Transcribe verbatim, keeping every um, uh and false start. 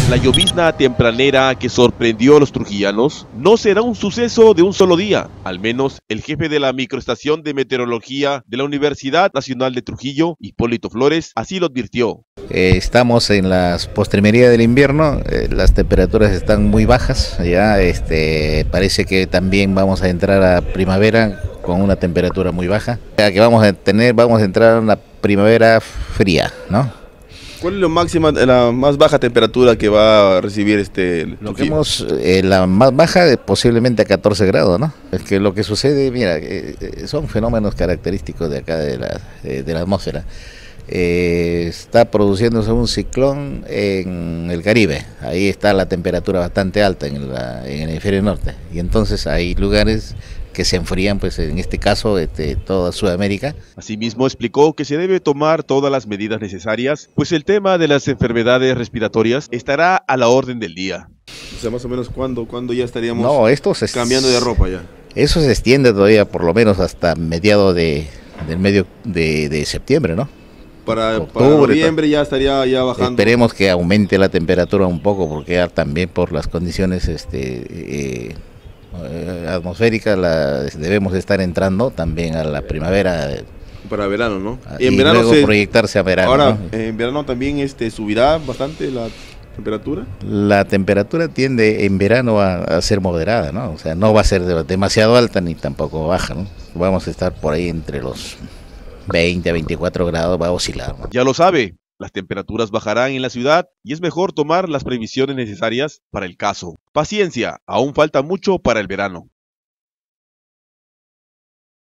La llovizna tempranera que sorprendió a los trujillanos no será un suceso de un solo día. Al menos el jefe de la microestación de meteorología de la Universidad Nacional de Trujillo, Hipólito Flores, así lo advirtió. Eh, estamos en la postrimería del invierno, eh, las temperaturas están muy bajas, ya este, parece que también vamos a entrar a primavera con una temperatura muy baja, ya que vamos a tener, vamos a entrar a una primavera fría, ¿no? ¿Cuál es la máxima, la más baja temperatura que va a recibir este Lo que hemos, eh, la más baja posiblemente a catorce grados, ¿no? Es que lo que sucede, mira, eh, son fenómenos característicos de acá de la, eh, de la atmósfera. Eh, está produciéndose un ciclón en el Caribe, ahí está la temperatura bastante alta en, la, en el hemisferio norte, y entonces hay lugares que se enfrían, pues en este caso este, toda Sudamérica. Asimismo explicó que se debe tomar todas las medidas necesarias, pues el tema de las enfermedades respiratorias estará a la orden del día. O sea, más o menos, ¿cuándo, cuándo ya estaríamos no, esto se, cambiando de ropa ya? Eso se extiende todavía por lo menos hasta mediados de, del medio de, de septiembre, ¿no? Para, para noviembre ya estaría ya bajando. Esperemos que aumente la temperatura un poco, porque también por las condiciones este, eh, atmosféricas la, debemos estar entrando también a la primavera. Para verano, ¿no? Y, y en verano luego se, proyectarse a verano. Ahora, ¿no? en verano también este, subirá bastante la temperatura. La temperatura tiende en verano a, a ser moderada, ¿no? O sea, no va a ser demasiado alta ni tampoco baja, ¿no? Vamos a estar por ahí entre los veinte a veinticuatro grados, va a oscilar, ¿no? Ya lo sabe, las temperaturas bajarán en la ciudad y es mejor tomar las previsiones necesarias para el caso. Paciencia, aún falta mucho para el verano.